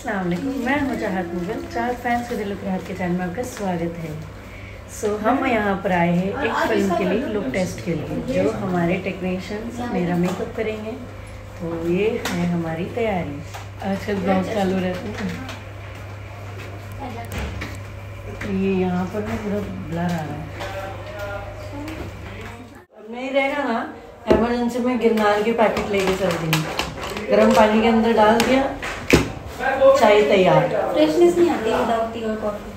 अस्सलाम वालेकुम, मैं हूं चाहत मुगल। चाहत फैंस के दिलों के हाथ के चैनल में आपका स्वागत है। हम यहाँ पर आए हैं एक फिल्म के लिए, लुक टेस्ट के लिए, जो हमारे टेक्नीशियंस मेरा मेकअप करेंगे। तो ये है हमारी तैयारी। आजकल ब्लॉग चालू रहते हैं, ये यहाँ पर ना पूरा ब्लर आ रहा है। अब नहीं रहेगा ना, एमरजेंसी में गिरनार के पैकेट लेके चल देंगे। गर्म पानी के अंदर डाल दिया, चाय तैयार। फ्रेशनेस नहीं आती विदाउट टी और कॉफी।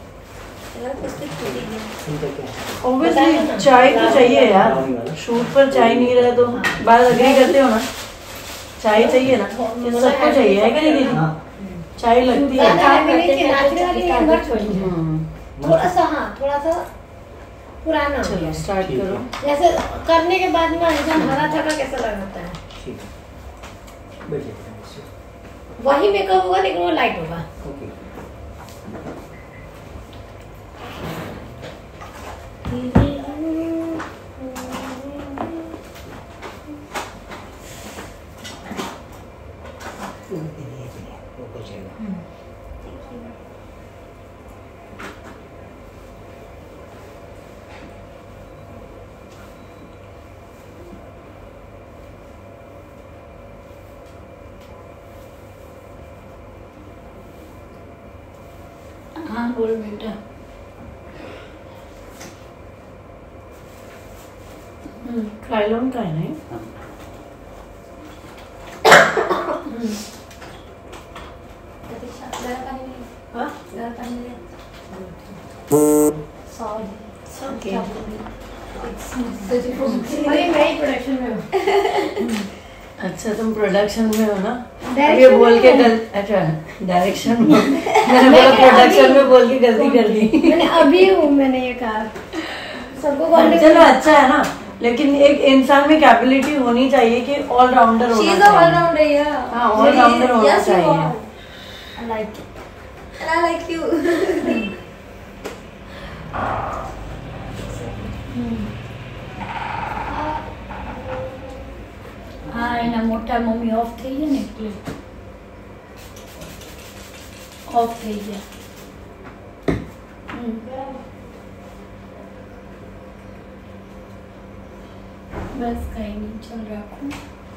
ऑब्वियसली चाय तो चाहिए यार, शूट पर चाय नहीं रहा तो बात अग्री करते हो ना, चाय चाहिए ना, ये सबको चाहिए है कि नहीं दीदी? चाय लगती है। थोड़ा सा पुराना। चलो स्टार्ट करो। जैसे करने के बाद में इंसान हरा थका कैसा लग होता है, वही मेकअप होगा लेकिन वो लाइट होगा। हाँ बोल बेटा। क्राइलॉन का है नहीं? अच्छा तुम प्रोडक्शन में हो ना? ये बोल के अच्छा डायरेक्शन में मैंने बोला प्रोडक्शन में बोल के गलती कर दी। मैंने अभी हूँ, मैंने ये कहा सबको। चलो अच्छा है ना, लेकिन एक इंसान में कैपेबिलिटी होनी चाहिए कि ऑलराउंडर होना चाहिए। ऑलराउंडर, हाँ ऑलराउंडर होना चाहिए। I like it. And I like you. હા એના મોટા મમ્મી ઓફ થઈ ગયા ને એટલે ઓફ થઈ ગયા। બસ કઈ નહીં, ચાલ રાખું।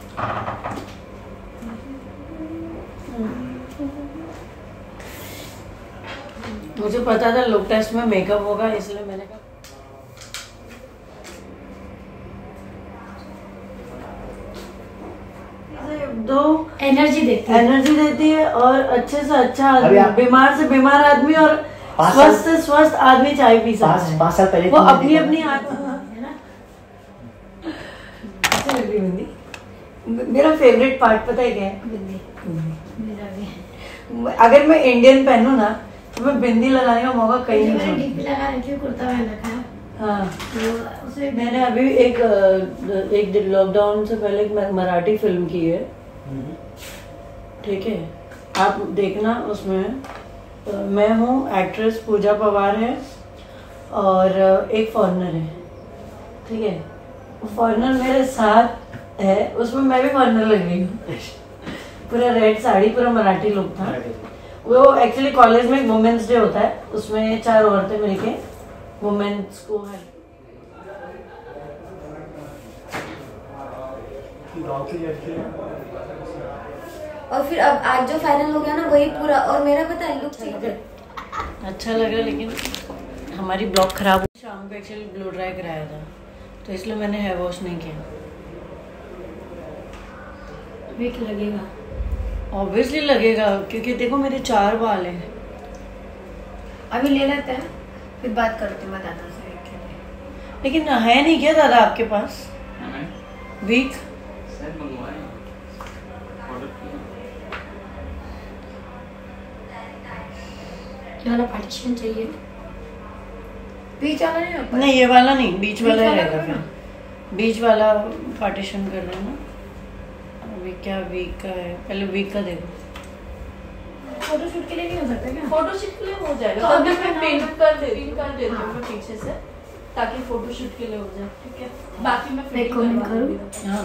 मुझे पता था लुक टेस्ट में मेकअप होगा, इसलिए मैंने कहा दो एनर्जी देती है और अच्छे से अच्छा आदमी, बीमार से बीमार आदमी और स्वस्थ से स्वस्थ आदमी चाय पी सकता है। 5 साल पहले वो अपनी अपनी बिंदी। मेरा फेवरेट पार्ट पता है क्या है? बिंदी। अगर मैं इंडियन पहनूं ना तो मैं बिंदी लगाने का मौका कहीं नहीं छोड़ती। हाँ तो मैंने अभी एक लॉकडाउन से पहले एक मराठी फिल्म की है, ठीक है, आप देखना। उसमें मैं हूँ, एक्ट्रेस पूजा पवार है और एक फॉरेनर है, ठीक है। फॉरेनर मेरे साथ है, उसमें मैं भी फॉरेनर लग रही हूँ। पूरा रेड साड़ी, पूरा मराठी लुक था। वो एक्चुअली कॉलेज में वुमेन्स डे होता है, उसमें 4 औरतें मिलके वुमेन्स को है। और फिर अब आज जो फाइनल हो गया ना वही पूरा, और मेरा पता है लुक अच्छा लगा, लेकिन हमारी ब्लॉक खराब हुई। शाम को एक्चुअली ब्लो ड्राई कराया था, तो इसलिए मैंने हेयर वॉश नहीं किया। वीक लगेगा, ऑब्वियसली लगेगा, क्योंकि देखो मेरे 4 बाल हैं। अभी ले लेते हैं, फिर बात करते हैं दादा से। लेकिन है नहीं क्या दादा आपके पास वीक? ये वाला पार्टीशन चाहिए, बीच वाला नहीं, ये वाला नहीं, बीच वाला रहेगा। फिर बीच वाला पार्टीशन कर रहे हैं ना। अभी क्या वीक का है, पहले वीक का देखो। फोटोशूट के लिए नहीं हो सकता क्या? फोटोशूट के लिए हो जाएगा, तो अभी मैं पिन कर देती हूँ मैं पीछे से, ताकि फोटोशूट के लिए हो जाए, ठीक है। बाकी मैं फिटिंग करवा दूंगी। हाँ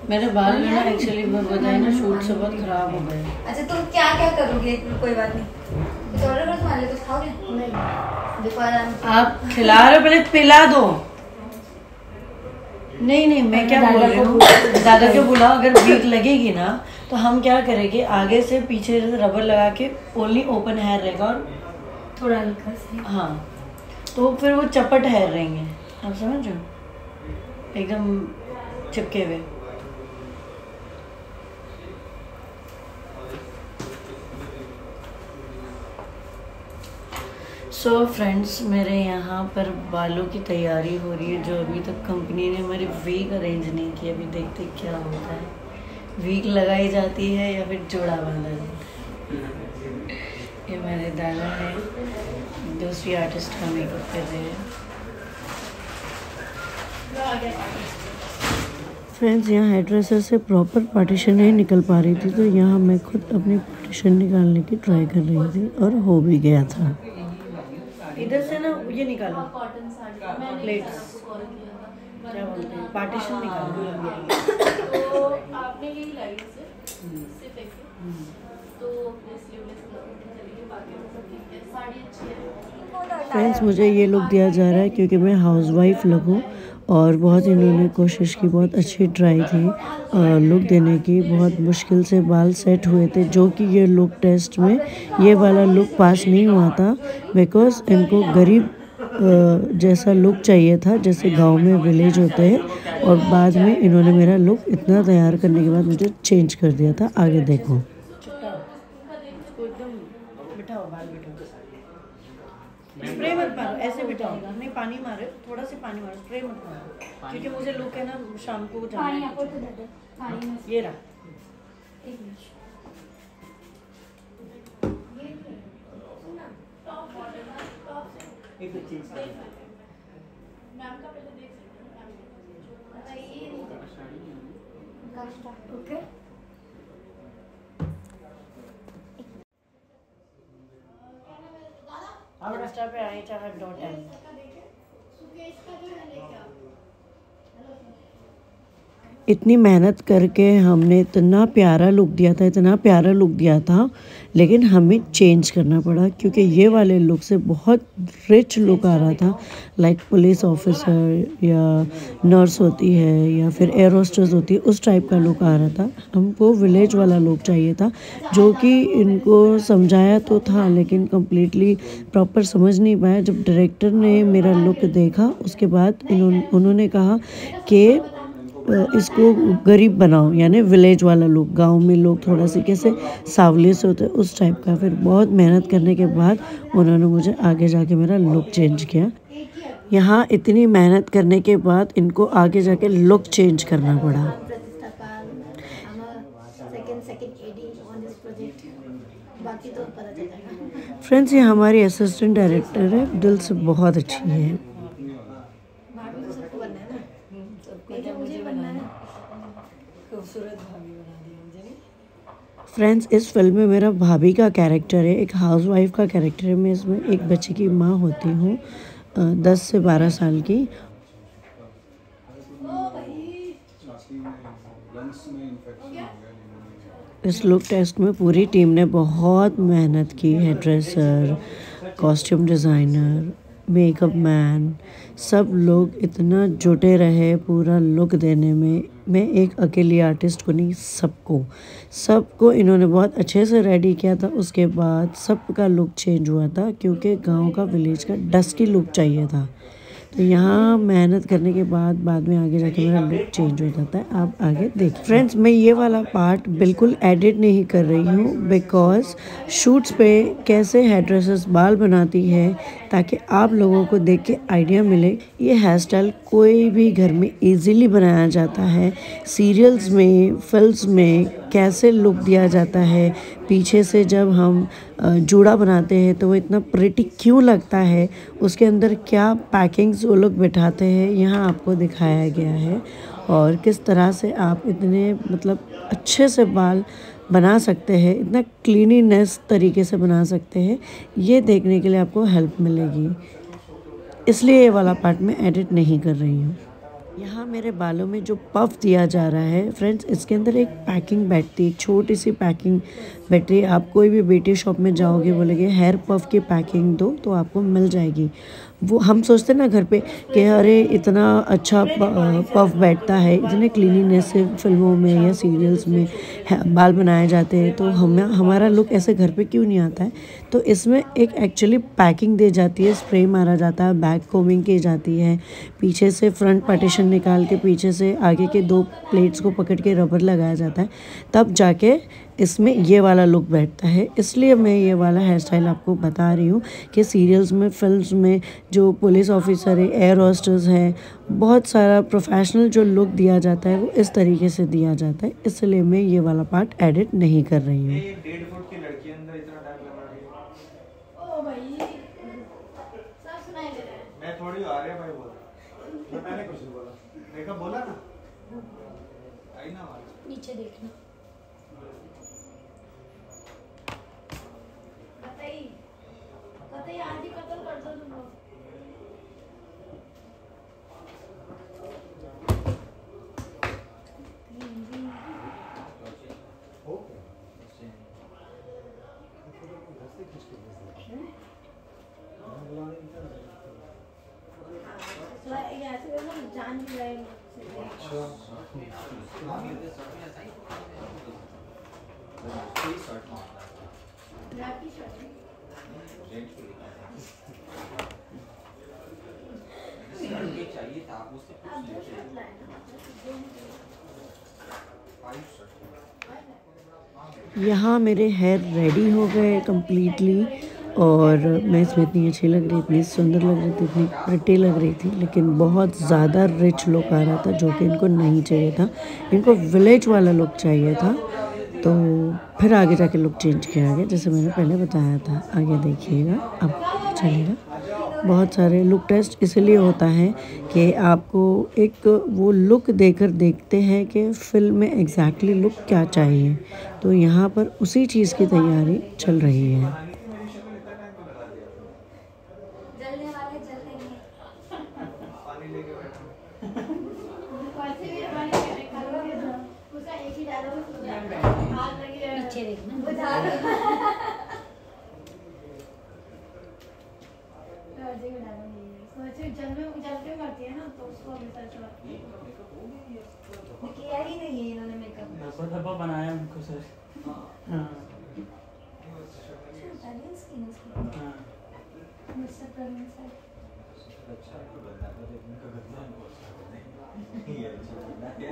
मेरे बाल जो ना एक्चुअली बताए ना शूट से बहुत खराब हो गए। अच्छा तो क्या क्या करोगे? कोई बात नहीं, कुछ ऑर्डर करो, तुम्हारे लिए कुछ खाओगे? नहीं देखो आप खिला रहे हो, पहले पिला दो। नहीं मैं क्या बोल रही हूँ, दादा को बुलाओ। अगर वीक लगेगी ना तो हम क्या करेंगे, आगे से पीछे रबर लगा के ओनली ओपन हेयर रहेगा और थोड़ा हल्का से, हाँ तो फिर वो चपट हेयर रहेंगे, आप समझ रहे हो, एकदम चिपके हुए। सो फ्रेंड्स, मेरे यहाँ पर बालों की तैयारी हो रही है, जो अभी तक कंपनी ने हमारी वीक अरेंज नहीं की। अभी देखते क्या होता है, वीक लगाई जाती है या फिर जोड़ा बांधा जाता है। ये मेरे दादा है, दूसरी आर्टिस्ट का मेकअप कर रहे हैं। फ्रेंड्स, यहाँ हेयर ड्रेसर से प्रॉपर पार्टीशन नहीं निकल पा रही थी, तो यहाँ मैं खुद अपनी पार्टीशन निकालने की ट्राई कर रही थी और हो भी गया था। इधर से ना ये निकालो, कॉटन साड़ी प्लेट्स क्या बोलते हैं, पार्टीशन निकालो। तो आपने यही लाई है सिर्फ एक, तो स्लीवलेस चलिए, बाकी सब ठीक है, साड़ी अच्छी है। फ्रेंड्स, मुझे ये लुक दिया जा रहा है क्योंकि मैं हाउसवाइफ लगूँ, और बहुत इन्होंने कोशिश की, बहुत अच्छी ट्राई थी लुक देने की। बहुत मुश्किल से बाल सेट हुए थे, जो कि ये लुक टेस्ट में ये वाला लुक पास नहीं हुआ था, बिकॉज इनको गरीब जैसा लुक चाहिए था, जैसे गांव में विलेज होते हैं। और बाद में इन्होंने मेरा लुक इतना तैयार करने के बाद मुझे चेंज कर दिया था। आगे देखो, स्प्रे मत मारो, ऐसे बिठाओ, नहीं पानी मारो, थोड़ा सा पानी मारो, स्प्रे मत मारो, क्योंकि मुझे लुक है ना शाम को जाना है। ये रहा, ओके। इंस्टा पे आई चाहे .m। इतनी मेहनत करके हमने इतना प्यारा लुक दिया था, इतना प्यारा लुक दिया था, लेकिन हमें चेंज करना पड़ा क्योंकि ये वाले लुक से बहुत रिच लुक आ रहा था। लाइक पुलिस ऑफिसर या नर्स होती है या फिर एयर होस्टेस होती है, उस टाइप का लुक आ रहा था। हमको विलेज वाला लुक चाहिए था, जो कि इनको समझाया तो था लेकिन कम्प्लीटली प्रॉपर समझ नहीं पाया। जब डायरेक्टर ने मेरा लुक देखा उसके बाद उन्होंने कहा कि इसको गरीब बनाओ, यानी विलेज वाला लुक, गांव में लोग थोड़ा सा कैसे सावले से होते हैं उस टाइप का। फिर बहुत मेहनत करने के बाद उन्होंने मुझे आगे जाके मेरा लुक चेंज किया। यहाँ इतनी मेहनत करने के बाद इनको आगे जाके लुक चेंज करना पड़ा। फ्रेंड्स, ये हमारी असिस्टेंट डायरेक्टर है, दिल से बहुत अच्छी है। फ्रेंड्स, इस फिल्म में मेरा भाभी का कैरेक्टर है, एक हाउसवाइफ का कैरेक्टर है। मैं इसमें एक बच्चे की माँ होती हूँ, 10 से 12 साल की। इस लुक टेस्ट में पूरी टीम ने बहुत मेहनत की है। Dresser, costume designer, makeup man, सब लोग इतना जुटे रहे पूरा लुक देने में। मैं एक अकेली आर्टिस्ट को नहीं, सबको इन्होंने बहुत अच्छे से रेडी किया था। उसके बाद सबका लुक चेंज हुआ था क्योंकि गांव का, विलेज का डस्टी लुक चाहिए था। तो यहाँ मेहनत करने के बाद में आगे जाके मेरा लुक चेंज हो जाता है। आप आगे देखिए। फ्रेंड्स, मैं ये वाला पार्ट बिल्कुल एडिट नहीं कर रही हूँ, बिकॉज शूट्स पे कैसे हेयर ड्रेसर्स बाल बनाती है, ताकि आप लोगों को देख के आइडिया मिले। ये हेयर स्टाइल कोई भी घर में इजीली बनाया जाता है। सीरियल्स में, फिल्म्स में कैसे लुक दिया जाता है, पीछे से जब हम जूड़ा बनाते हैं तो वो इतना प्रिटी क्यों लगता है, उसके अंदर क्या पैकिंग्स वो लोग बिठाते हैं, यहाँ आपको दिखाया गया है। और किस तरह से आप इतने अच्छे से बाल बना सकते हैं, इतना क्लीनिनेस तरीके से बना सकते हैं, ये देखने के लिए आपको हेल्प मिलेगी। इसलिए ये वाला पार्ट मैं एडिट नहीं कर रही हूँ। यहाँ मेरे बालों में जो पफ दिया जा रहा है फ्रेंड्स, इसके अंदर एक पैकिंग बैठती है, एक छोटी सी पैकिंग बैठती है। आप कोई भी ब्यूटी शॉप में जाओगे, बोलेंगे हेयर पफ की पैकिंग दो तो आपको मिल जाएगी। वो हम सोचते हैं ना घर पे कि अरे इतना अच्छा पफ बैठता है, इतने क्लीनिनेस से फिल्मों में या सीरियल्स में बाल बनाए जाते हैं, तो हमारा लुक ऐसे घर पे क्यों नहीं आता है। तो इसमें एक एक्चुअली पैकिंग दी जाती है, स्प्रे मारा जाता है, बैक कोमिंग की जाती है, पीछे से फ्रंट पार्टीशन निकाल के पीछे से आगे के 2 प्लेट्स को पकड़ के रबर लगाया जाता है, तब जाके इसमें ये वाला लुक बैठता है। इसलिए मैं ये वाला हेयर स्टाइल आपको बता रही हूँ कि सीरियल्स में, फिल्म्स में जो पुलिस ऑफिसर है, एयर होस्टेस है, बहुत सारा प्रोफेशनल जो लुक दिया जाता है वो इस तरीके से दिया जाता है। इसलिए मैं ये वाला पार्ट एडिट नहीं कर रही हूँ। 1.5 फुट की लड़की अंदर इतना टाइम लगा रही है। ओ भाई सब सुनाई दे रहा है। मैं थोड़ी आ रहा भाई बोला, मैंने कुछ नहीं बोला, देखा बोला ना, आई ना आवाज। नीचे देखना। कतई आधी कत्ल कर दो तुम लोग। जान भी रहे चाहिए था आप उससे पूछ लीजिए। यहाँ मेरे हेयर रेडी हो गए कम्प्लीटली, और मैं इसमें इतनी अच्छी लग रही, इतनी सुंदर लग रही थी, इतनी प्रिटी लग रही थी, लेकिन बहुत ज़्यादा रिच लुक आ रहा था जो कि इनको नहीं चाहिए था। इनको विलेज वाला लुक चाहिए था, तो फिर आगे जाके लुक चेंज किया गया, जैसे मैंने पहले बताया था। आगे देखिएगा, अब चलेगा। बहुत सारे लुक टेस्ट इसलिए होता है कि आपको एक वो लुक देकर देखते हैं कि फिल्म में एग्जैक्टली लुक क्या चाहिए, तो यहाँ पर उसी चीज़ की तैयारी चल रही है। जलने वाले जल लेंगे। पानी लेके बैठा वैसे भी हमारे घर में खालोगे ना, उसका एक ही डालो, हाथ लगी रहे। पीछे देखना। बुझा दो। रोजी को डालूंगी। सोचो जल के मरती है ना, तो उसको हमेशा चला। किया ही नहीं है इन्होंने मेकअप। धब्बा बनाया उनको सर। हाँ स्किन उसकी। हाँ मुझसे प्रवीण सर। अच्छा को बंदा को देखने का करना है, ये अच्छा बंदा है।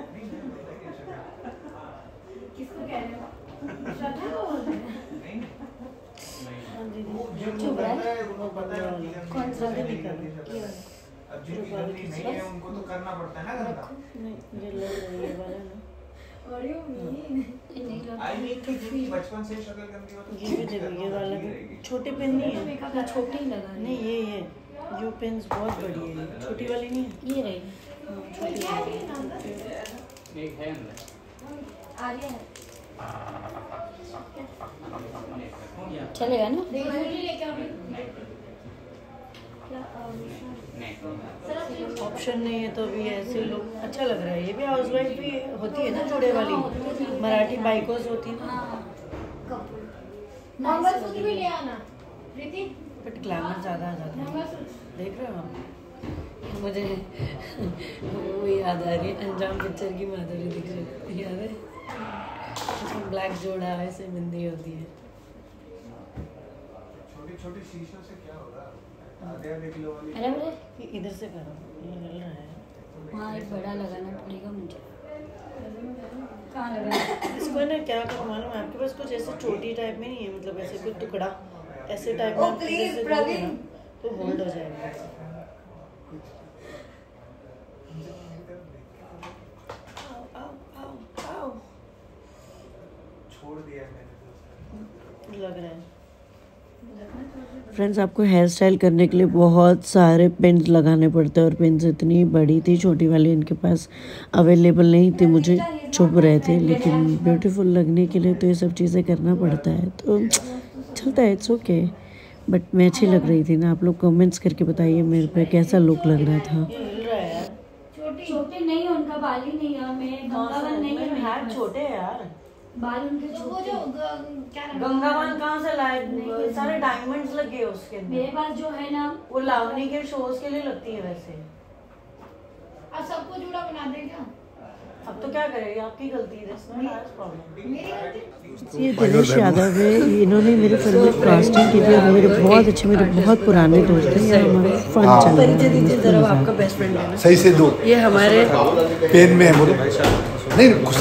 किसको कह रहे हो? श्रद्धा को बोल रहे हैं। जो बंदा है उनको पता है कौन सा अब जिनकी गलती नहीं है उनको तो करना पड़ता है ना गंदा। नहीं, ये वाला ना, और यू मीन आई मीन कि बचपन से शक्ल गंदी हो तो ये भी देखो, ये वाला भी छोटे पेन नहीं है। मेकअप छोटे ही लगा नहीं, ये जो पेन्स बहुत बड़ी है, छोटी वाली नहीं है। ये रही। छोटी वाली एक है अंदर। आर्या है। चलेगा ना? लेके ऑप्शन नहीं है तो अभी ऐसे लोग अच्छा लग रहा है। ये भी हाउसवाइफ भी होती है ना, जोड़े वाली मराठी बाइकोस होती है ना, मंगलसूत्र भी ले आना प्रीति। बट ग्लैमर ज़्यादा आ जाता है। मंगलसूत्र देख रहे हो आप? मुझे वो याद आ रही है, अंजाम पिक्चर की माधुरी दीक्षित याद है, उसमें ब्लैक जोड़ा ऐसे बिंदी होती है। छोटी छोटी शीशों से क्या होगा? आधे किलो वाली। अरे इधर से करो, ये हिल रहा है। वहाँ एक बड़ा लगाना पड़ेगा मुझे। कहाँ लगाना? इसको ना क्या करो मालूम है आपके पास, कुछ ऐसे चोटी टाइप में नहीं है, मतलब ऐसे कोई टुकड़ा ऐसे टाइप में ओ, आप इधर please, से दोगे प्रवीण। ना, तो होल्ड हो जाएगा। आओ, छोड़ दिया मैंने लग रहा है। फ्रेंड्स, आपको हेयर स्टाइल करने के लिए बहुत सारे पिन्स लगाने पड़ते हैं, और पिन्स इतनी बड़ी थी, छोटी वाली इनके पास अवेलेबल नहीं थी, मुझे चुभ रहे थे, लेकिन ब्यूटीफुल लगने के लिए तो ये सब चीज़ें करना पड़ता है, तो चलता है, इट्स ओके। बट मैं अच्छी लग रही थी ना? आप लोग कमेंट्स करके बताइए मेरे पे कैसा लुक लग रहा था। छोटी उनका बाल ही नहीं है, मैं गंगावन नहीं है, हाथ छोटे हैं यार, बाल उनके तो वो जो क्या नाम है? गंगावन कहाँ से लाए? सारे डायमंड्स लगे हैं उसके अंदर। मेरे पास जो है ना वो लावनी के शोज के लिए लगती है वैसे। अब सबको जूड़ा बना दे क्या? अब तो क्या करेंगे, आपकी गलती है, प्रॉब्लम। मेरी गलती? ये दिनेश यादव है, इन्होंने मेरी फिल्म में कास्टिंग की थी। मेरे बहुत अच्छे, मेरे बहुत पुराने दोस्त हैं। ये हमारा फन चल परिचय दीजिए जरा, आपका बेस्ट फ्रेंड है। सही से दो, ये हमारे पेन में है बोलो। नहीं कुछ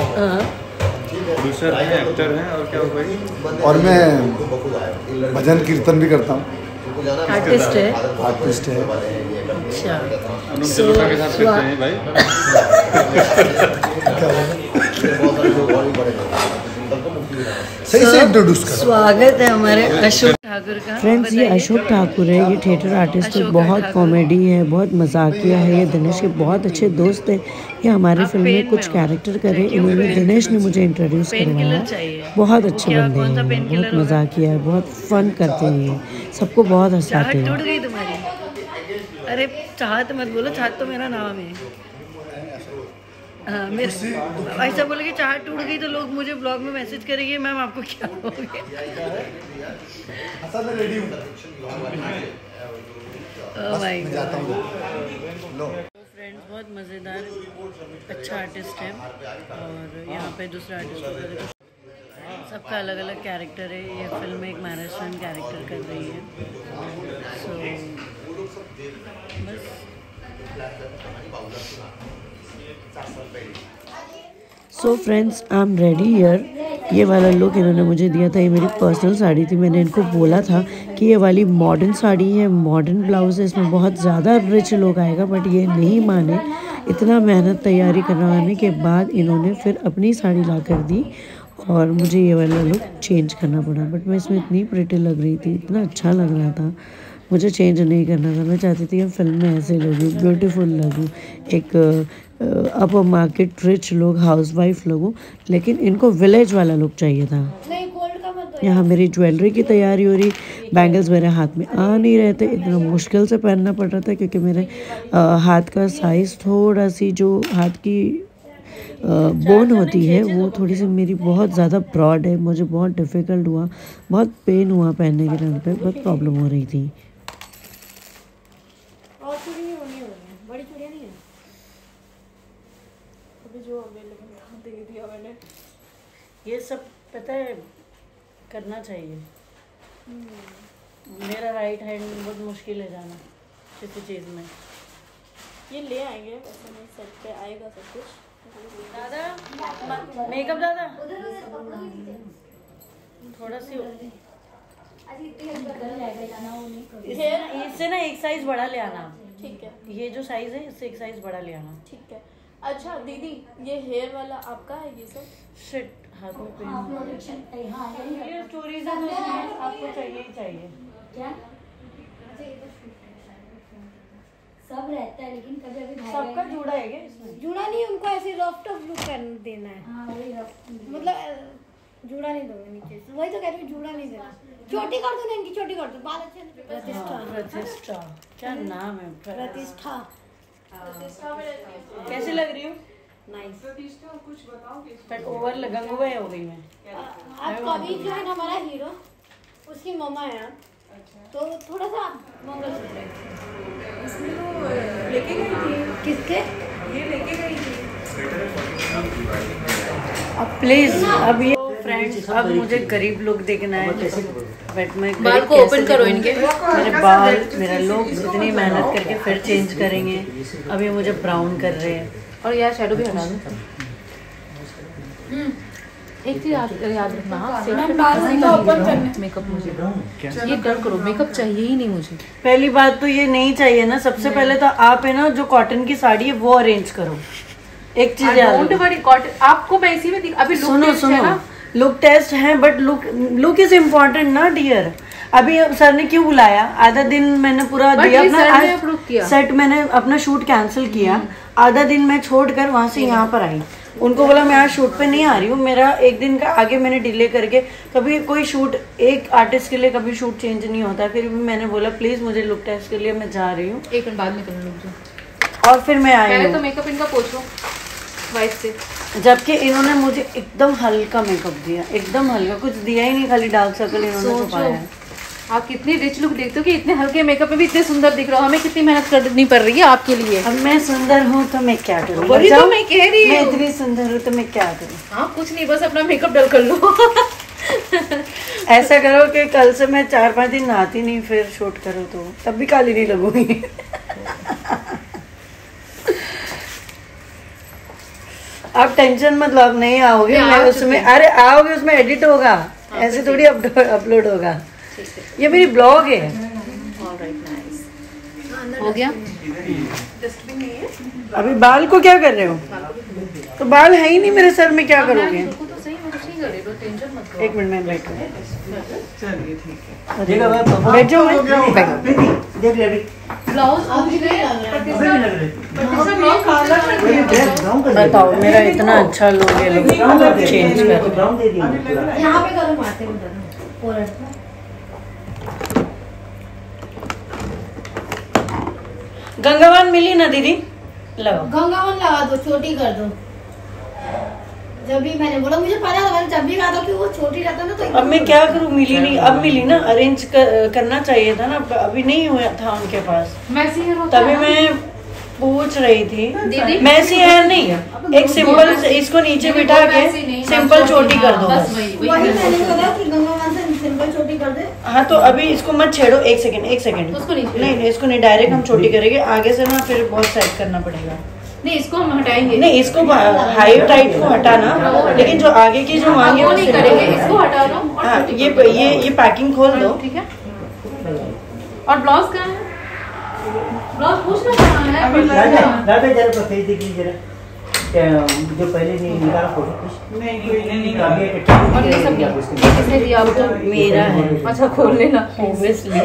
दूसरा एक्टर हैं और क्या हुआ? और मैं भजन कीर्तन भी करता हूँ। आर्टिस्ट है। आर्टिस्ट है। अच्छा, अनुष्का के साथ करते हैं भाई। सही से इंट्रोड्यूस करो। स्वागत है हमारे अशोक ठाकुर का। फ्रेंड्स, ये अशोक ठाकुर है, ये थिएटर आर्टिस्ट है, बहुत कॉमेडी है, बहुत मजाकिया है। ये दिनेश के बहुत अच्छे दोस्त हैं। ये हमारे फिल्म में कुछ कैरेक्टर करे, इन्होंने दिनेश ने मुझे इंट्रोड्यूस करवाया। बहुत अच्छे बंदे हैं, बहुत मजाकिया है, बहुत फन करते हैं, ये सबको बहुत हंसाते हैं। टूट गई तुम्हारी? अरे चाहत मत बोलो, चाहत तो मेरा नाम है। हाँ, ऐसा बोले कि चाहत टूट गई तो लोग मुझे ब्लॉग में मैसेज करेंगे, मैम आपको क्या हो गया? फ्रेंड्स, बहुत मज़ेदार, अच्छा आर्टिस्ट है। और यहाँ पे दूसरा आर्टिस्ट, सबका अलग अलग कैरेक्टर है। ये फिल्म में एक महाराष्ट्रन कैरेक्टर कर रही है। So friends, I am ready here. ये वाला लुक इन्होंने मुझे दिया था, ये मेरी पर्सनल साड़ी थी। मैंने इनको बोला था कि ये वाली मॉडर्न साड़ी है, मॉडर्न ब्लाउज है, इसमें बहुत ज़्यादा रिच लुक आएगा, बट ये नहीं माने। इतना मेहनत तैयारी करवाने के बाद इन्होंने फिर अपनी साड़ी ला कर दी और मुझे ये वाला लुक चेंज करना पड़ा। बट मैं इसमें इतनी प्रिटी लग रही थी, इतना अच्छा लग रहा था, मुझे चेंज नहीं करना था। मैं चाहती थी कि फिल्म में ऐसे लगूँ, ब्यूटीफुल लगूँ, एक अपर मार्केट रिच लोग, हाउसवाइफ लोगों, लेकिन इनको विलेज वाला लुक चाहिए था। यहाँ मेरी ज्वेलरी की तैयारी हो रही, बैंगल्स मेरे हाथ में आ नहीं रहे थे, इतना मुश्किल से पहनना पड़ रहा था क्योंकि मेरे हाथ का साइज़ थोड़ा सी, जो हाथ की बोन होती है वो थोड़ी सी मेरी बहुत ज़्यादा ब्रॉड है। मुझे बहुत डिफ़िकल्ट हुआ, बहुत पेन हुआ पहनने के टाइम पे, बहुत प्रॉब्लम हो रही थी। और चूड़ी नहीं होनी है, बड़ी चूड़ियाँ नहीं है। अभी जो अवेलेबल था दे दिया मैंने। ये सब पता है करना चाहिए। मेरा राइट हैंड बहुत मुश्किल है जाना किसी चीज़ में। ये ले आएंगे, वैसे नहीं सेट पे आएगा सब कुछ। दादा, मेकअप दादा थोड़ा सी इससे ना एक साइज बड़ा ले आना। ठीक है, ये जो साइज है इससे एक साइज बड़ा ले आना। ठीक है। अच्छा दीदी, ये हेयर वाला आपका है? ये सब शिट, हाथों पे ये स्टोरीज है, आपको चाहिए ही चाहिए। क्या सब रहता है, लेकिन कभी अभी सबका जुड़ा है क्या इसमें? जूड़ा नहीं, उनको ऐसे रफ टफ लुक कर देना है। हाँ वही रफ, मतलब जूड़ा नहीं दोगे नीचे से, वही तो कह रही हूँ, जूड़ा नहीं देना। छोटी कर दो ना, इनकी छोटी कर दो, बाल अच्छे हैं। प्रतिष्ठा, प्रतिष्ठा क्या नाम है? प्रतिष्ठा। कैसी लग रही हूँ? नाइस। बट ओवर गंगूबाई हो गई मैं। अब कभी जो है ना हमारा हीरो, उसकी मम्मा है, तो थोड़ा सा मंगलसूत्र लेके गई थी। किसके? ये लेके गई थी। अब प्लीज, अब ये फ्रेंड्स, अब मुझे गरीब लोग देखना है। बट मैं बाल को ओपन करो इनके। मेरे बाल, मेरा लोग इतनी मेहनत करके फिर चेंज करेंगे। अब ये मुझे ब्राउन कर रहे हैं। और यार शैडो भी हटा दो। एक चीज याद रखना, मेकअप मुझे ये डर करो, मेकअप चाहिए ही नहीं मुझे। पहली बात तो ये नहीं चाहिए ना, सबसे पहले तो आप है ना जो कॉटन की साड़ी है वो अरेंज करो। एक चीज आपको मैं इसी में अभी सुनो, लुक टेस्ट है, बट लुक इज इम्पोर्टेंट ना डियर। अभी सर ने क्यों बुलाया? आधा दिन मैंने पूरा दिया अपना सेट, मैंने अपना शूट कैंसिल किया, आधा दिन मैं छोड़कर वहां से यहाँ पर आई। उनको बोला मैं आज शूट पे नहीं आ रही हूँ, मेरा एक दिन का आगे मैंने डिले करके, कभी कोई शूट, एक आर्टिस्ट के लिए कभी शूट चेंज नहीं होता। फिर भी मैंने बोला प्लीज मुझे लुक टेस्ट के लिए मैं जा रही हूँ। एक मिनट बाद में करना, और फिर मैं आई पहले हूँ। तो मेकअप इनका पोछो वाइट से, जबकि इन्होंने मुझे एकदम हल्का मेकअप दिया, एकदम हल्का, कुछ दिया ही नहीं, खाली डार्क सर्कल इन्होंने छुपाया है। आप कितनी रिच लुक देखते हो कि इतने हल्के मेकअप में भी इतने सुंदर दिख रहे हो। हमें कितनी मेहनत करनी पड़ रही है आपके लिए। अब मैं सुंदर हूँ तो मैं क्या करूँ? वही तो मैं कह रही मैं हूँ। इतनी सुंदर हूँ तो मैं क्या करूँ? हाँ कुछ नहीं, बस अपना मेकअप डल कर लो। ऐसा करो कि कल से मैं 4-5 दिन नहाती नहीं, फिर शूट करो तो तब भी काली नहीं लगूंगी। आप टेंशन मत लो, अब नहीं आओगे, मैं उसमें, अरे आओगे उसमें एडिट होगा, ऐसे थोड़ी अपलोड होगा। ये मेरी ब्लॉग है। हो गया। अभी बाल को क्या कर रहे हो? तो बाल है ही नहीं मेरे सर में, क्या करोगे? तो सही, मैं कुछ नहीं कर रही, तो टेंशन मत लो। 1 मिनट में बैठो, चलिए ठीक है। बैठ जाओ। देख ले अभी ब्लाउज बताओ, मेरा इतना अच्छा लोग ये लोग चेंज कर। यहाँ पे करो, मारते उधर और गंगावान मिली ना दीदी? लगाओ। गंगावन लगा दो, छोटी कर दो। जब भी मैंने बोला, मुझे पता था, मैंने जब भी कहा था कि वो छोटी रहता ना तो अब मैं क्या करूँ? मिली नहीं, अब मिली ना, अरेंज करना चाहिए था ना, अभी नहीं हुआ था उनके पास, मैसी हेयर होता तभी है। मैं पूछ रही थी। दीदी मैसी हेयर नहीं, एक सिंपल, इसको नीचे बिठा के सिंपल छोटी कर दो बस। वही मैंने बोला कि गंगावन से सिंपल छोटी कर दे। हाँ तो अभी इसको मत छेड़ो, 1 सेकंड उसको नहीं छेड़ो। नहीं, इसको नहीं, डायरेक्ट हम छोटी करेंगे, आगे से ना फिर बहुत सेट करना पड़ेगा। नहीं, इसको हम हटाएंगे। नहीं, इसको हाई टाइट को हटाना, लेकिन जो आगे की जो मांगे वो नहीं करेंगे, इसको हटा दो। हाँ, ये पैकिंग खोल दो। ठीक है। और ब्लाउज कहाँ है? ब्लाउज पूछना कहाँ है? जो पहले नहीं निकाला फोटो और ये सब किसने दिया आपको? मेरा है। अच्छा खोल लेना। Obviously।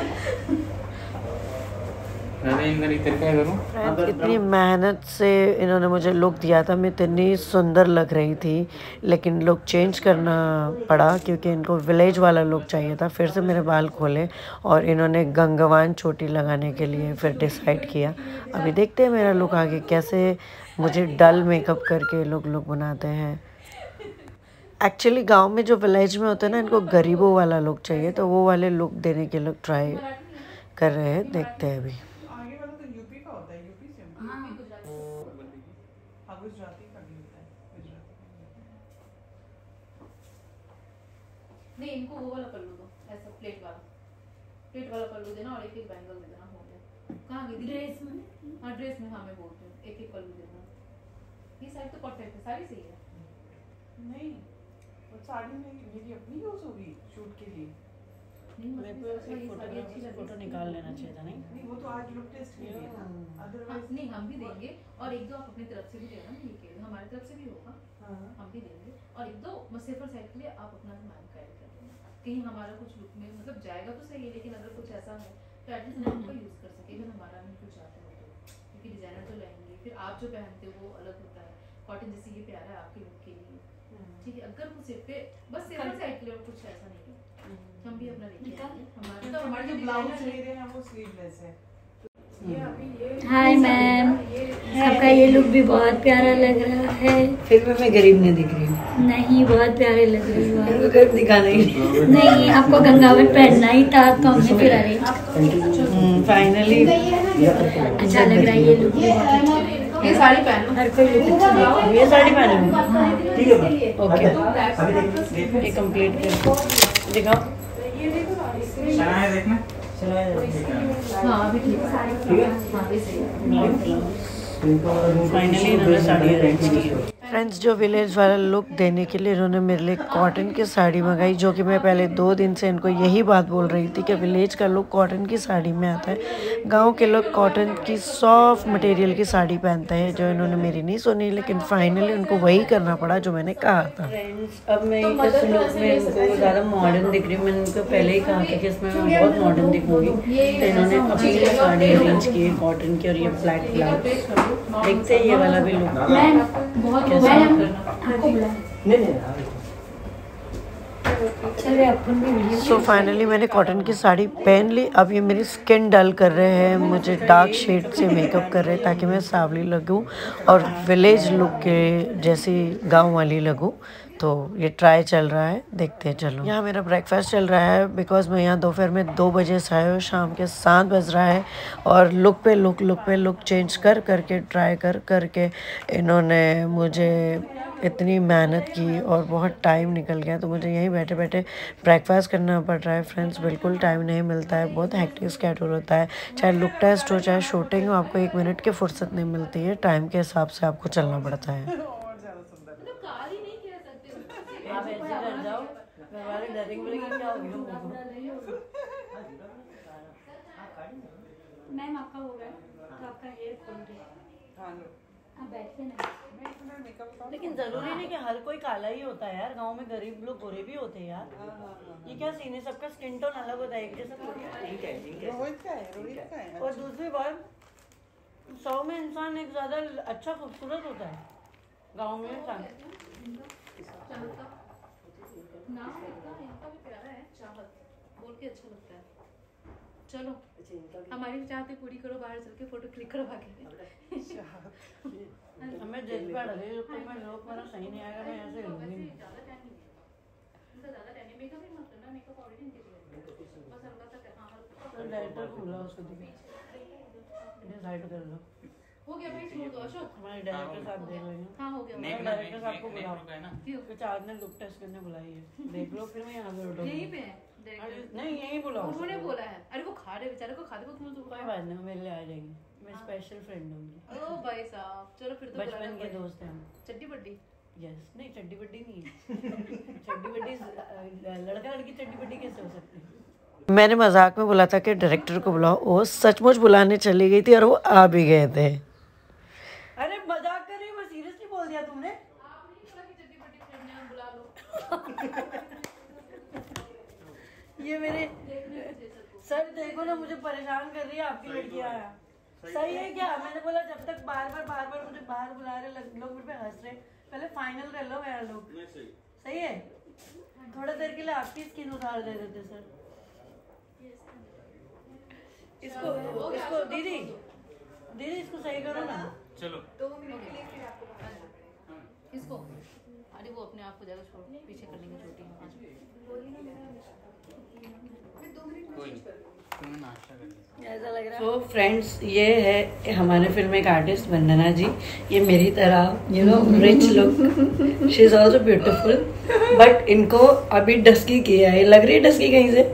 इतनी मेहनत से इन्होंने मुझे लुक दिया था, मैं इतनी सुंदर लग रही थी, लेकिन लुक चेंज करना पड़ा क्योंकि इनको विलेज वाला लुक चाहिए था। फिर से मेरे बाल खोले और इन्होंने गंगावान चोटी लगाने के लिए फिर डिसाइड किया। अभी देखते हैं मेरा लुक आगे कैसे मुझे डल मेकअप करके लुक बनाते हैं। एक्चुअली गांव में जो विलेज में होता है ना, इनको गरीबों वाला लुक चाहिए, तो वो वाले लुक देने के लिए ट्राई कर रहे हैं, देखते हैं अभी। आगे वाला तो यूपी का होता है, यूपी से गुजराती का भी होता है, गुजराती। नहीं, इनको वो वाला पल्लू दो, ऐसा प्लेट वाला पल्लू देना और एक बैंगल दे देना। हो गया। कहाँ गई ड्रेस में? हाँ ड्रेस में, हाँ मैं बोलती हूँ, एक पल्लू देना। ये साड़ी तो परफेक्ट है, साड़ी सही है। नहीं, वो साड़ी मेरी अपनी यूज होगी शूट के लिए। फोटो निकाल लेना चाहिए था। नहीं, वो तो आज लुक टेस्ट के लिए था, अदरवाइज नहीं, हम भी देंगे और एक दो आप अपनी तरफ से भी देना। ठीक है, हमारी तरफ से भी होगा, हम भी देंगे। और एक दो सेफर साइड के लिए आप अपना मान गाइड कर देना, कहीं हमारा कुछ लुक में मतलब जाएगा तो सही है, लेकिन अगर कुछ ऐसा है तो एटलीस्ट हम उसको यूज कर सके। अगर हमारा नहीं कुछ आता हो तो, क्योंकि डिजाइनर तो लेंगे, फिर आप जो पहनते हो वो अलग होता है। कॉटन जैसे ये प्यारा है आपके लुक के लिए, ठीक है। अगर कुछ पे बस सेफर साइड के लिए कुछ ऐसा नहीं है, हम भी अपना लेके आएंगे। हमारे जो ब्लाउज मेरे हैं वो स्लीवलेस है। हाय मैम, आपका ये लुक भी बहुत प्यारा लग रहा है। फिर भी मैं गरीब नहीं दिख रही हूँ। नहीं, बहुत प्यारे लग रही हो आप। गरीब दिखाना ही नहीं, आपको गंगावन पहनना ही था तो हमने फिर अरेंज। फाइनली अच्छा लग रहा है ये लुक भी बहुत अच्छा है। ये साड़ी पहनो, हर कोई लुक अच्छा लग रहा है। ये साड़ी पहनी हूँ। ठीक है ओके, ये कंप्लीट कर दिखाओ। चलाए देखना। हाँ अभी ठीक है, हाँ ये सही है। फाइनली इन्होंने साड़ी अरेंज की। फ्रेंड्स, जो विलेज वाला लुक देने के लिए इन्होंने मेरे लिए कॉटन की साड़ी मंगाई, जो कि मैं पहले 2 दिन से इनको यही बात बोल रही थी कि विलेज का लुक कॉटन की साड़ी में आता है। गांव के लोग कॉटन की सॉफ्ट मटेरियल की साड़ी पहनते हैं, जो इन्होंने मेरी नहीं सुनी, लेकिन फाइनली उनको वही करना पड़ा जो मैंने कहा था। फ्रेंड्स, अब मैं इस लुक में इनको ज़्यादा मॉडर्न दिख रही हूँ। मैंने उनको पहले ही कहा था कि इसमें मैं बहुत मॉडर्न दिखूँगी, तो इन्होंने अपनी साड़ी अरेंज की है कॉटन की, और ये ब्लैक ब्लाउज। देखते हैं ये वाला भी लुक मैम, बहुत कैसा मैम आपको बुला। नहीं चले अपन भी वीडियो। सो फाइनली मैंने कॉटन की साड़ी पहन ली। अब ये मेरी स्किन डल कर रहे हैं, मुझे डार्क शेड से मेकअप कर रहे हैं ताकि मैं सांवली लगूं और विलेज लुक के जैसी गांव वाली लगूं। तो ये ट्राई चल रहा है, देखते हैं। चलो, यहाँ मेरा ब्रेकफास्ट चल रहा है बिकॉज मैं यहाँ दोपहर में 2 बजे से आया हूँ, शाम के 7 बज रहा है और लुक पे लुक चेंज करके ट्राई करके इन्होंने मुझे इतनी मेहनत की और बहुत टाइम निकल गया। तो मुझे यहीं बैठे बैठे ब्रेकफास्ट करना पड़ रहा है फ्रेंड्स। बिल्कुल टाइम नहीं मिलता है, बहुत हेक्टिक स्केड्यूल होता है। चाहे लुक टेस्ट हो चाहे शूटिंग हो, आपको 1 मिनट की फुर्सत नहीं मिलती है। टाइम के हिसाब से आपको चलना पड़ता है। आप ऐसे डर जाओ, मैं वाले डरेंगे, बोलेंगे क्या हो गया। मैम आपका हो गया तो आपका हेयर खोल दे। आप बैठिए ना। लेकिन जरूरी नहीं कि हर कोई काला ही होता है यार, गांव में गरीब लोग गोरे भी होते हैं यार। ये क्या सीन है, सबका स्किन टोन अलग होता है, एक जैसा थोड़ी है। रोहित का है। और दूसरी बात, 100 में इंसान एक ज्यादा अच्छा खूबसूरत होता है गांव में इंसान। नाम इनका भी प्यारा है, चाहत बोल के अच्छा लगता है। चलो हमारी चाहते पूरी करो, बाहर चल के फोटो क्लिक करो भागे। हमें देख पा रहे हो, तो मैं लोग मेरा सही नहीं आएगा, मैं ऐसे लूंगी। ज्यादा टाइम नहीं है, ज्यादा टाइम मेकअप ही मत करना, मेकअप ऑलरेडी इनके लिए बस हल्का सा। हां तो डायरेक्टर को बुलाओ, उसको दिखा साइड कर लो। हो गया भाई, छोड़ दो अशोक। हमारे डायरेक्टर साहब देख रहे हैं। हाँ हो गया। डायरेक्टर साहब को बुलाओ, कुछ आज ने लुक टेस्ट करने बुलाई है। देख लो, फिर मैं यहाँ पे उठूंगी। यहीं पे है नहीं, यहीं बुलाओ। उन्होंने बोला है। अरे वो खा रहे बेचारे को, खा दे वो। तुम कोई बात नहीं, मेरे लिए आ जाएंगी। मैं स्पेशल फ्रेंड हूँ। ओ भाई साहब, चलो फिर तो बचपन के दोस्त हैं हम। चड्डी बड्डी। यस, नहीं चड्डी बड्डी नहीं है। चड्डी बड्डी लड़का लड़की चड्डी बड्डी कैसे हो सकती है। मैंने मजाक में बोला था कि डायरेक्टर को बुलाओ, वो सचमुच बुलाने चली गई थी और वो आ भी गए थे। अरे मजाक कर रही, मैं सीरियसली बोल दिया तुमने। ये मेरे सर देखो ना, मुझे परेशान कर रही है आपकी लड़कियां। सही है क्या? मैंने बोला जब तक बार बार मुझे बाहर बुला रहे लोग, मुझ पे हंस रहे, पहले फाइनल कर लो यार लोग। सही है, थोड़ा देर के लिए आपकी स्किन उतार दे देते सर। इसको दीदी इसको सही करो ना। चलो 2 मिनट के लिए फिर आपको इसको। अरे वो अपने आप को ज्यादा छोड़ पीछे कर लेंगे, छोटी है 5 मिनट। ऐसा लग रहा है। तो फ्रेंड्स, ये है हमारे फिल्म एक आर्टिस्ट वंदना जी। ये मेरी तरह rich look, she is also beautiful, but इनको अभी डस्की किया है। लग रही है डस्की कहीं से?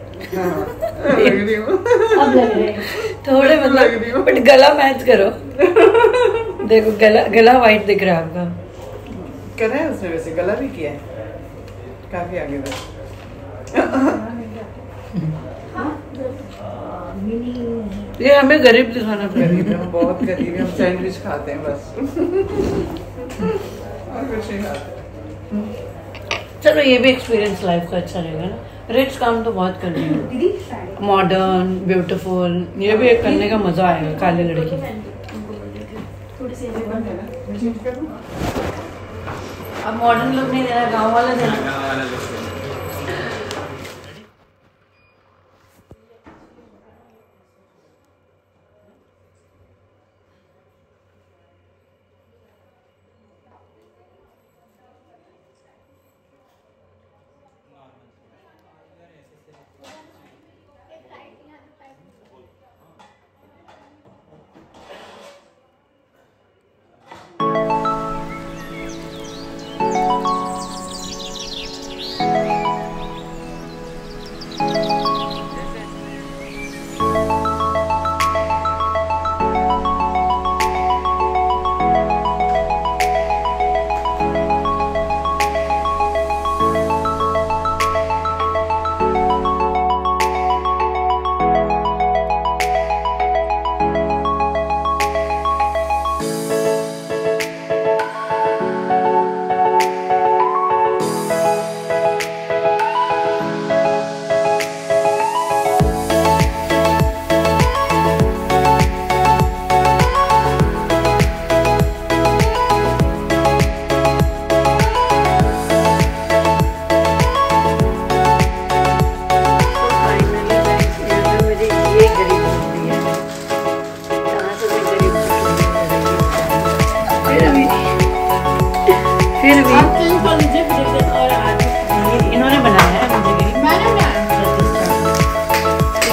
अब लग रहे थोड़े, मतलब बट गला मैच करो। देखो गला वाइट दिख रहा है आपका। कर रहा है उसने, वैसे गला भी किया है काफी आगे तक। ये हमें गरीब दिखाना पड़ेगा। हम बहुत गरीब हैं, हम सैंडविच खाते हैं बस। और कुछ नहीं खाते। चलो ये भी एक्सपीरियंस लाइफ का अच्छा रहेगा ना। रिच काम तो बहुत कर रही हूँ, मॉडर्न ब्यूटीफुल, ये भी एक करने का मजा आएगा। काले लड़की अब मॉडर्न लुक नहीं देना, गाँव वाला देना।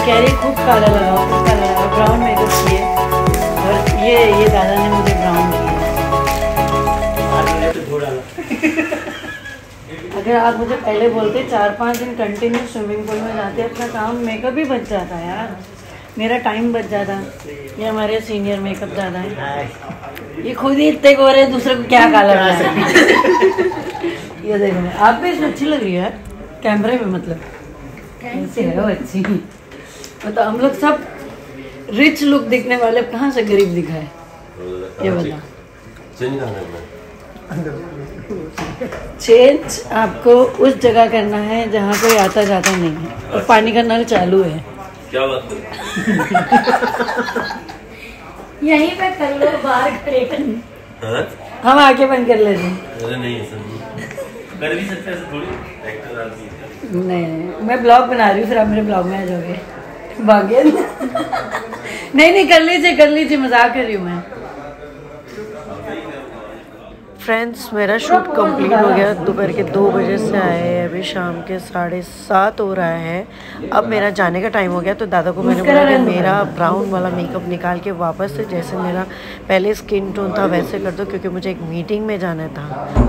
कह रही खूब काला लगाओ, खूब काला लगाओ, ब्राउन मेकअप किए और ये दादा ने मुझे ब्राउन किया। अगर आप मुझे पहले बोलते 4-5 दिन कंटिन्यू स्विमिंग पूल में जाते, अपना काम मेकअप भी बच जाता यार, मेरा टाइम बच जाता। ये हमारे सीनियर मेकअप दादा है, ये खुद ही इतने गोरे हैं, दूसरे को क्या काला बना सकते। ये देखो आप भी इसमें अच्छी लग रही है कैमरे में, मतलब कैसे है वो अच्छी। मतलब हम लोग सब रिच लुक दिखने वाले, कहाँ से गरीब दिखा है ये बता। चेंज आपको उस जगह करना है जहाँ कोई आता जाता नहीं है और पानी का नल चालू है। क्या बात कर यहीं पे कर लो, बाहर खड़े कर। हम आके बंद कर लेते हैं। अरे नहीं ऐसा नहीं कर भी सकते, ऐसे थोड़ी एक्टर आदमी। नहीं मैं ब्लॉग बना रही हूँ, फिर आप मेरे ब्लॉग में आ जाओगे भाग्य। नहीं कर लीजिए, मजाक कर रही हूँ मैं। फ्रेंड्स मेरा शूट कंप्लीट हो गया, दोपहर के 2 बजे से आए हैं, अभी शाम के 7:30 हो रहा है। अब मेरा जाने का टाइम हो गया, तो दादा को मैंने बोला कि मेरा ब्राउन वाला मेकअप निकाल के वापस से जैसे मेरा पहले स्किन टोन था वैसे कर दो, क्योंकि मुझे एक मीटिंग में जाना था।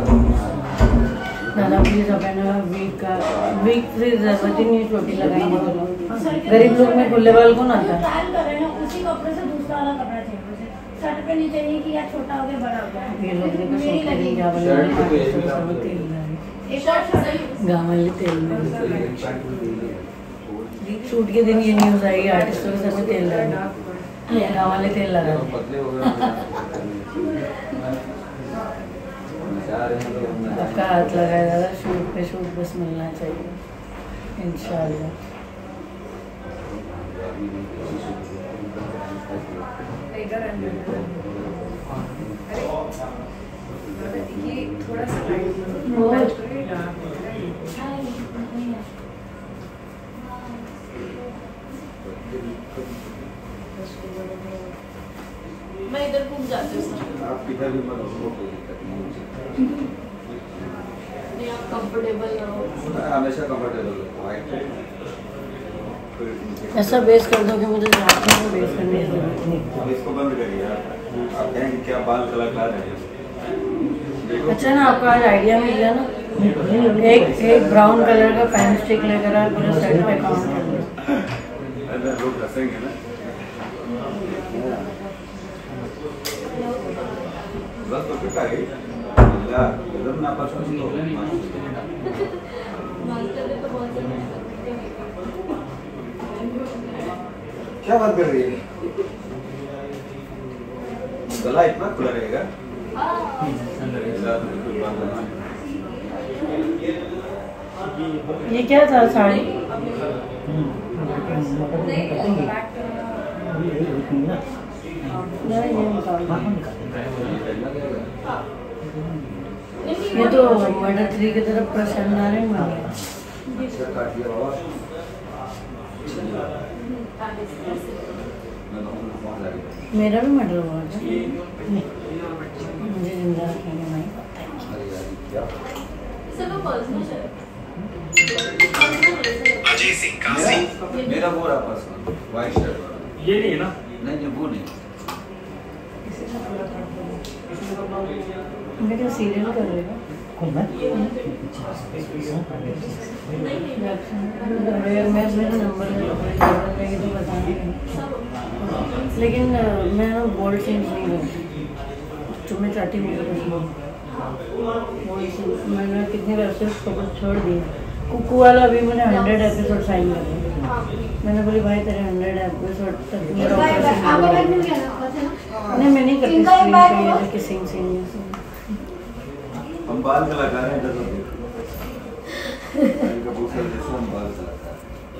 दादा प्लीज अपना वीक प्लीज नहीं छोटी लगाई, गरीब लोग में खुले बाल कौन आता है। उसी कपड़े से दूसरा वाला कपड़ा चाहिए, शर्ट पे नहीं चाहिए कि यार छोटा हो गया बड़ा हो गया। ये लोग देखो शॉप करेंगे गाँव वाले तेल में। शूट के दिन ये न्यूज़ आएगी आर्टिस्टों के सर में तेल लगा, गाँव वाले तेल लगा। आपका हाथ लगाया दादा, शूट पे शूट बस मिलना चाहिए इंशाल्लाह। थोड़ा सा मैं इधर घूम जाती हूँ। आप किधर भी मत हो, कोई दिक्कत नहीं, आप कंफर्टेबल रहो, हमेशा कंफर्टेबल हो। ऐसा बेस कर दो कि मुझे रात में बेस करने की जरूरत नहीं। इसको बंद करिए आप कहेंगे क्या बाल कलाकार है। अच्छा ना, आपको आज आइडिया मिल गया ना, एक ब्राउन कलर का पेन स्टिक लेकर आप पूरे सेट पे काम कर लो। लोग हंसेंगे ना, बस तो फिर आगे एकदम नापसंद हो क्या बात कर रही है। गला इतना खुला रहेगा। ये क्या था साड़ी? ये तो मर्डर 3 की तरफ प्रसन्न आ रहे हैं। मेरा भी मर्डर हुआ था, मुझे जिंदा रखेंगे नहीं। अजय सिंह कासी मेरा वो रहा पसंद वाइट शर्ट वाला। ये नहीं है ना? नहीं वो नहीं। मेरे सीरियल कर रहे हो मैं मेरा नंबर लेके तो बताने, लेकिन मैं बोल्ड चेंज नहीं करती, तुम्हें चाहती मुझे मैंने कितने वैसे उसको छोड़ दिया। कुकू वाला भी मैंने 100 एपिसोड साइन कर दिया। मैंने बोली भाई तेरे 100 एपिसोड तक मेरा नहीं, मैं नहीं करती स्क्रीन पे ये किसिंग सीन। हम बाल कलाकार हैं, इधर कबूतर जैसे हम बाल कलाकार।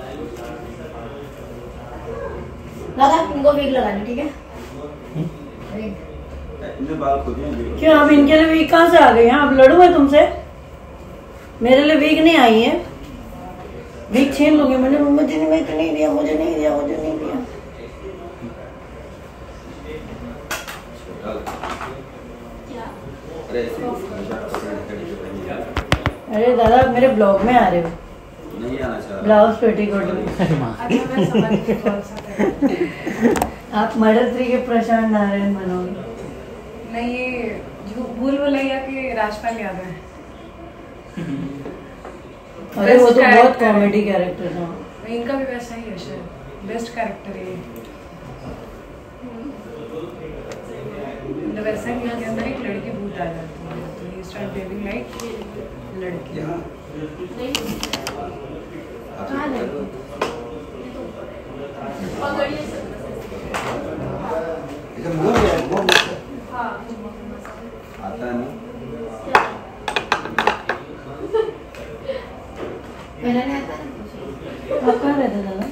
दादा इनको वीक लगानी, ठीक है? इनके बाल खुद ही क्यों अब इनके लिए वीक कहाँ से आ गई हैं? अब लड़ू मैं तुमसे? मेरे लिए वीक नहीं आई है, वीक छीन लूंगी मैंने। मुझे नहीं दिया, मुझे नहीं दिया। अरे दादा मेरे ब्लॉग में आ रहे हो? नहीं ब्लाउज पेटीकोट में। आप मर्डर 3 के प्रशांत नारायण बनोगे। नहीं, ये भूल भुलैया के राजपाल यादव है। अरे वो तो बहुत कॉमेडी कैरेक्टर था। इनका भी वैसा ही है शायद, बेस्ट कैरेक्टर है। वैसा ही के अंदर एक लड़की भूत आ जाती है, तो ये स्टार्ट बिहेविंग लाइक लड़की। आता है आप कहाँ रहते दादा?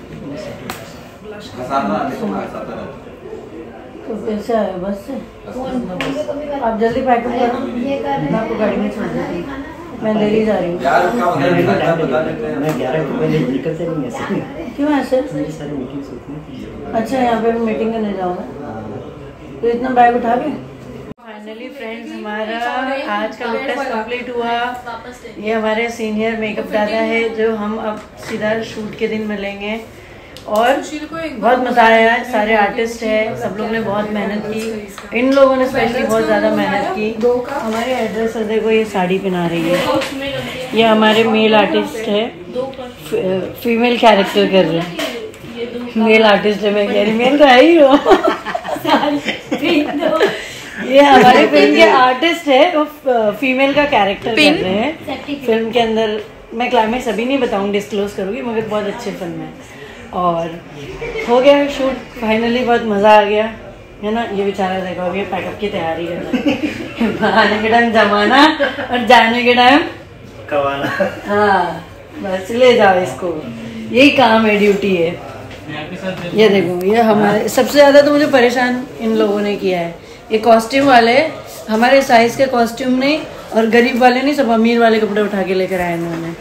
तो कैसे आए, बस से? आप जल्दी पैकअप करो, मैं आपको गाड़ी में छोड़ देती हूँ। मैं दिल्ली जा रही हूँ। मैं 11 को पहले निकलते नहीं ऐसे। क्यों ऐसे? मेरी सारी मीटिंग्स होती हैं। अच्छा, यहाँ पे मीटिंग करने जाओगे तो इतना बैग उठा के? फाइनली फ्रेंड्स, हमारा आज का लुक टेस्ट कंप्लीट हुआ। ये हमारे सीनियर मेकअप दादा है जो हम अब सीधा शूट के दिन मिलेंगे। और बहुत मजा आया, सारे आर्टिस्ट है, सब लोग ने बहुत मेहनत की। इन लोगों ने स्पेशली बहुत ज़्यादा मेहनत की। हमारे एड्रेस देखो, ये साड़ी पहना रही है। ये हमारे मेल आर्टिस्ट है, फीमेल कैरेक्टर कर रहे हैं। मेल आर्टिस्ट है, मैं कह रही मेल तो है ही हो। ये हमारे फिल्म के आर्टिस्ट है, वो फीमेल का कैरेक्टर कर रहे हैं फिल्म के अंदर। मैं क्लाइमेक्स अभी नहीं बताऊंगी, डिस्क्लोज करूँगी, मगर बहुत अच्छी फिल्म है। और हो गया शूट फाइनली, बहुत मज़ा आ गया है ना। ये बेचारा देखो अभी पैकअप की तैयारी कर रहा है। आने के टाइम जमाना और जाने के टाइम कवाना। हाँ, बस ले जाओ इसको, यही काम है, ड्यूटी है। ये देखो, ये हमारे सबसे ज़्यादा तो मुझे परेशान इन लोगों ने किया है। ये कॉस्ट्यूम वाले हमारे साइज के कॉस्ट्यूम नहीं, और गरीब वाले नहीं, सब अमीर वाले कपड़े उठा के लेकर आए इन्होंने।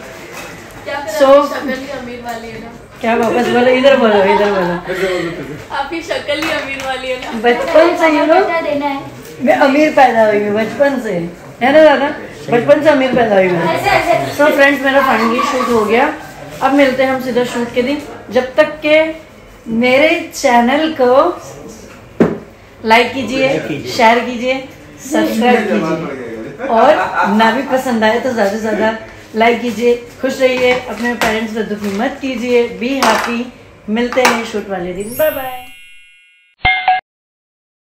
अमीर वाली है ना? क्या वापस बोलो, इधर बोलो, इधर बोलो। आपकी शक्ल ही अमीर वाली है ना? बचपन से यू नो मैं अमीर पैदा हुई हूँ, बचपन से, है ना दादा? बचपन से अमीर पैदा हुई हूँ। सो फ्रेंड्स, मेरा फाइनली शूट हो गया। अब मिलते हैं हम सीधा शूट के दिन। जब तक के मेरे चैनल को लाइक कीजिए, शेयर कीजिए, सब्सक्राइब कीजिए, और ना भी पसंद आए तो ज़्यादा से ज़्यादा लाइक कीजिए। खुश रहिए, अपने पेरेंट्स को दुखी मत कीजिए। Be happy. मिलते हैं शूट वाले दिन। Bye bye.